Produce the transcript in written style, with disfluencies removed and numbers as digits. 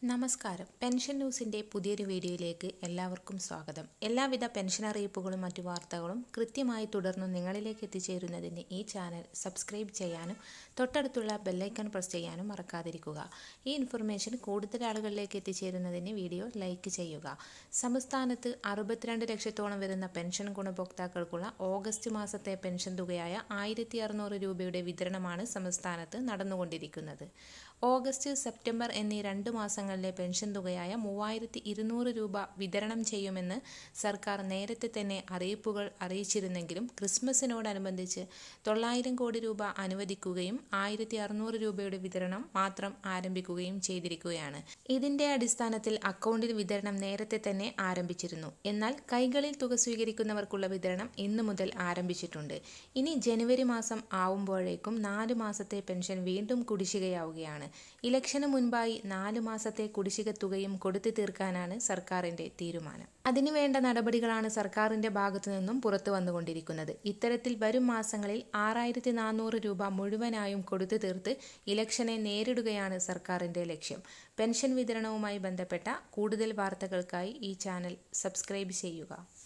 നമസ്കാരം. പെൻഷൻ ന്യൂസിൻ്റെ പുതിയൊരു വീഡിയോയിലേക്ക് എല്ലാവർക്കും സ്വാഗതം. എല്ലാവിധ പെൻഷൻ അറിയിപ്പുകളും മറ്റു വാർത്തകളും കൃത്യമായി തുടർന്ന് നിങ്ങളിലേക്ക് എത്തിച്ചേരുന്നതിന് ഈ ചാനൽ സബ്സ്ക്രൈബ് ചെയ്യാനും തൊട്ടടുത്തുള്ള ബെല്ലൈക്കൺ പ്രസ് ചെയ്യാനും മറക്കാതിരിക്കുക. ഈ ഇൻഫർമേഷൻ കൂടുതൽ ആളുകളിലേക്ക് എത്തിച്ചേരുന്നതിന് വീഡിയോ ലൈക്ക് ചെയ്യുക. സംസ്ഥാനത്ത് 62 ലക്ഷത്തോളം വരുന്ന പെൻഷൻ ഗുണഭോക്താക്കൾക്കുള്ള ഓഗസ്റ്റ് മാസത്തെ പെൻഷൻ തുകയായ 1600 രൂപയുടെ വിതരണമാണ് സംസ്ഥാനത്ത് നടന്നുകൊണ്ടിരിക്കുന്നത്. ഓഗസ്റ്റ്, സെപ്റ്റംബർ എന്നീ 2 മാസങ്ങളിലെ പെൻഷൻ തുകയായ 3200 രൂപ വിതരണം ചെയ്യുമെന്ന് സർക്കാർ നേരത്തെ തന്നെ അറിയിപ്പുകൾ അറിയിച്ചിരുന്നെങ്കിലും ക്രിസ്മസിനോടനുബന്ധിച്ച് 900 കോടി രൂപ അനുവദിക്കുകയും 1600 രൂപയുടെ വിതരണം മാത്രം ആരംഭിക്കുകയും ചെയ്തിരിക്കുകയാണ്. ഇതിന്റെ അടിസ്ഥാനത്തിൽ അക്കൗണ്ടിൽ വിതരണം നേരത്തെ തന്നെ ആരംഭിച്ചിരുന്നു. എന്നാൽ കൈകളിൽ തുക സ്വീകരിക്കുന്നവർക്കുള്ള വിതരണം ഇന്നു മുതൽ ആരംഭിച്ചിട്ടുണ്ട്. ഇനി ജനുവരി മാസം ആവുമ്പോഴേക്കും 4 മാസത്തെ പെൻഷൻ വീണ്ടും കുടിശ്ശികയാവുകയാണ്. ഇലക്ഷന് മുൻപായി 4 മാസത്തെ കുടിശ്ശിക തുകയും കൊടുത്തു തീർക്കാനാണ് സർക്കാരിന്റെ തീരുമാനം. അതിനുവേണ്ട നടപടികളാണ് സർക്കാരിന്റെ ഭാഗത്തു നിന്നും പുറത്തു വന്നുകൊണ്ടിരിക്കുന്നത്. ഇത്തരത്തിൽ വരും മാസങ്ങളിൽ 6400 രൂപ മുഴുവനായും കൊടുത്തു തീർത്ത് ഇലക്ഷനെ നേരിടുകയാണ് സർക്കാരിന്റെ ലക്ഷ്യം. പെൻഷൻ വിതരണവുമായി ബന്ധപ്പെട്ട കൂടുതൽ വാർത്തകൾക്കായി ഈ ചാനൽ സബ്സ്ക്രൈബ് ചെയ്യുക.